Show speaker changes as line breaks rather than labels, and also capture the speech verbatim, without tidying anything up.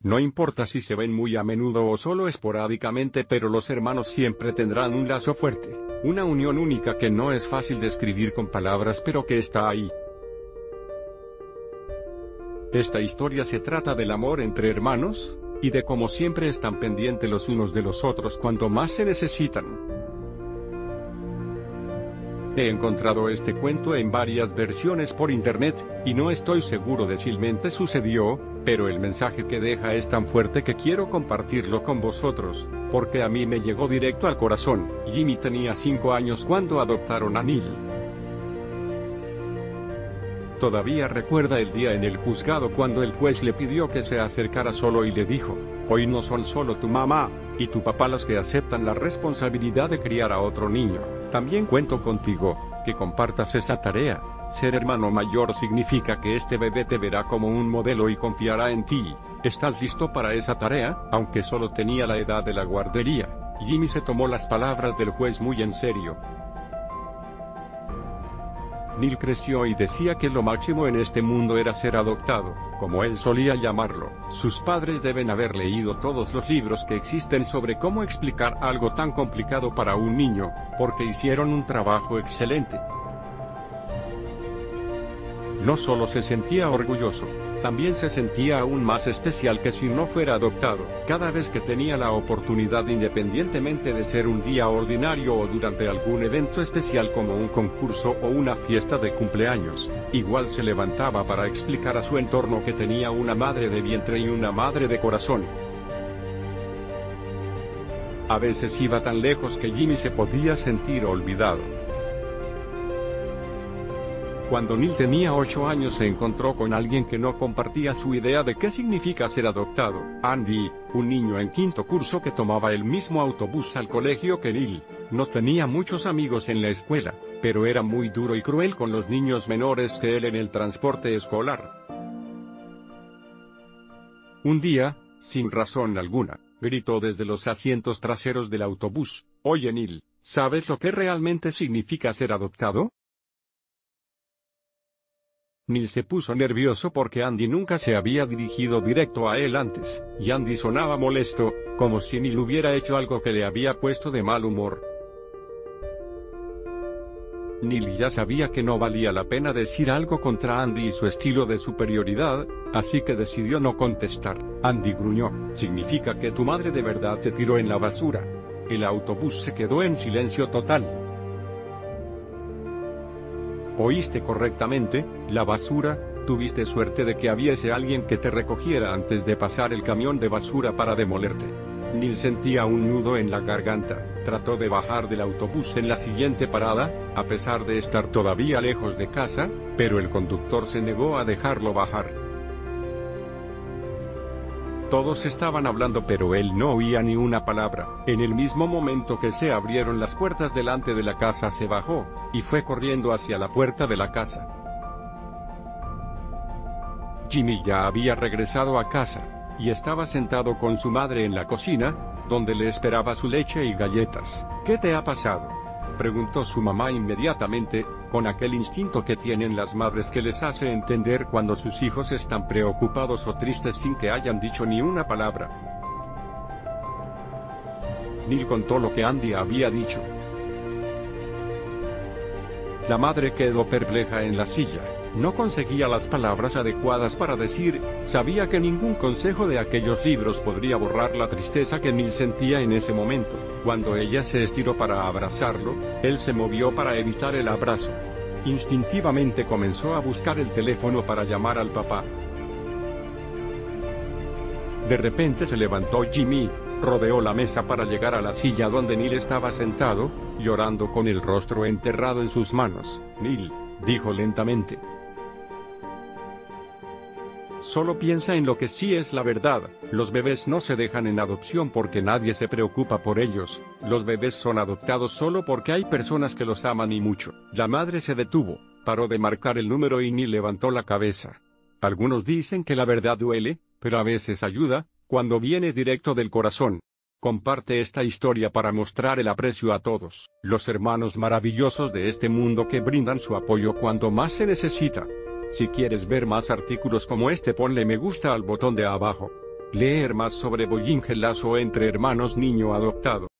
No importa si se ven muy a menudo o solo esporádicamente, pero los hermanos siempre tendrán un lazo fuerte, una unión única que no es fácil de describir con palabras pero que está ahí. Esta historia se trata del amor entre hermanos, y de cómo siempre están pendientes los unos de los otros cuando más se necesitan. He encontrado este cuento en varias versiones por internet, y no estoy seguro de si realmente sucedió, pero el mensaje que deja es tan fuerte que quiero compartirlo con vosotros, porque a mí me llegó directo al corazón. Jimmy tenía cinco años cuando adoptaron a Neil. Todavía recuerda el día en el juzgado cuando el juez le pidió que se acercara solo y le dijo: hoy no son solo tu mamá y tu papá los que aceptan la responsabilidad de criar a otro niño, también cuento contigo, que compartas esa tarea. Ser hermano mayor significa que este bebé te verá como un modelo y confiará en ti. ¿Estás listo para esa tarea? Aunque solo tenía la edad de la guardería, Jimmy se tomó las palabras del juez muy en serio. Neil creció y decía que lo máximo en este mundo era ser adoptado, como él solía llamarlo. Sus padres deben haber leído todos los libros que existen sobre cómo explicar algo tan complicado para un niño, porque hicieron un trabajo excelente. No solo se sentía orgulloso, también se sentía aún más especial que si no fuera adoptado. Cada vez que tenía la oportunidad, independientemente de ser un día ordinario o durante algún evento especial como un concurso o una fiesta de cumpleaños, igual se levantaba para explicar a su entorno que tenía una madre de vientre y una madre de corazón. A veces iba tan lejos que Jimmy se podía sentir olvidado. Cuando Neil tenía ocho años se encontró con alguien que no compartía su idea de qué significa ser adoptado. Andy, un niño en quinto curso que tomaba el mismo autobús al colegio que Neil, no tenía muchos amigos en la escuela, pero era muy duro y cruel con los niños menores que él en el transporte escolar. Un día, sin razón alguna, gritó desde los asientos traseros del autobús: «Oye Neil, ¿sabes lo que realmente significa ser adoptado?». Neil se puso nervioso porque Andy nunca se había dirigido directo a él antes, y Andy sonaba molesto, como si Neil hubiera hecho algo que le había puesto de mal humor. Neil ya sabía que no valía la pena decir algo contra Andy y su estilo de superioridad, así que decidió no contestar. Andy gruñó: «Significa que tu madre de verdad te tiró en la basura». El autobús se quedó en silencio total. «Oíste correctamente, la basura. Tuviste suerte de que hubiese alguien que te recogiera antes de pasar el camión de basura para demolerte». Neil sentía un nudo en la garganta. Trató de bajar del autobús en la siguiente parada, a pesar de estar todavía lejos de casa, pero el conductor se negó a dejarlo bajar. Todos estaban hablando pero él no oía ni una palabra. En el mismo momento que se abrieron las puertas delante de la casa se bajó, y fue corriendo hacia la puerta de la casa. Jimmy ya había regresado a casa, y estaba sentado con su madre en la cocina, donde le esperaba su leche y galletas. «¿Qué te ha pasado?», preguntó su mamá inmediatamente, con aquel instinto que tienen las madres que les hace entender cuando sus hijos están preocupados o tristes sin que hayan dicho ni una palabra. Neil contó lo que Andy había dicho. La madre quedó perpleja en la silla, no conseguía las palabras adecuadas para decir, sabía que ningún consejo de aquellos libros podría borrar la tristeza que Neil sentía en ese momento. Cuando ella se estiró para abrazarlo, él se movió para evitar el abrazo. Instintivamente comenzó a buscar el teléfono para llamar al papá. De repente se levantó Jimmy, rodeó la mesa para llegar a la silla donde Neil estaba sentado, llorando con el rostro enterrado en sus manos. «Neil», dijo lentamente, «solo piensa en lo que sí es la verdad. Los bebés no se dejan en adopción porque nadie se preocupa por ellos. Los bebés son adoptados solo porque hay personas que los aman y mucho». La madre se detuvo, paró de marcar el número y Neil levantó la cabeza. Algunos dicen que la verdad duele, pero a veces ayuda, cuando viene directo del corazón. Comparte esta historia para mostrar el aprecio a todos los hermanos maravillosos de este mundo que brindan su apoyo cuando más se necesita. Si quieres ver más artículos como este, ponle me gusta al botón de abajo. Leer más sobre Boyín Gelazo entre hermanos niño adoptado.